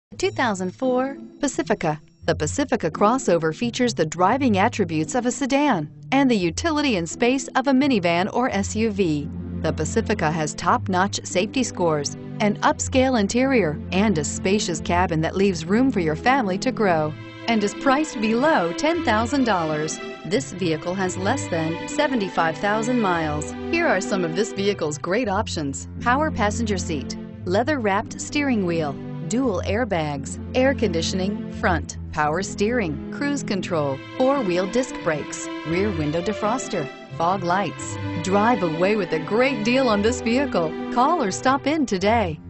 2004 Pacifica. The Pacifica crossover features the driving attributes of a sedan and the utility and space of a minivan or SUV. The Pacifica has top-notch safety scores, an upscale interior, and a spacious cabin that leaves room for your family to grow, and is priced below $10,000. This vehicle has less than 75,000 miles. Here are some of this vehicle's great options: power passenger seat, leather-wrapped steering wheel, dual airbags, air conditioning, front, power steering, cruise control, four-wheel disc brakes, rear window defroster, fog lights. Drive away with a great deal on this vehicle. Call or stop in today.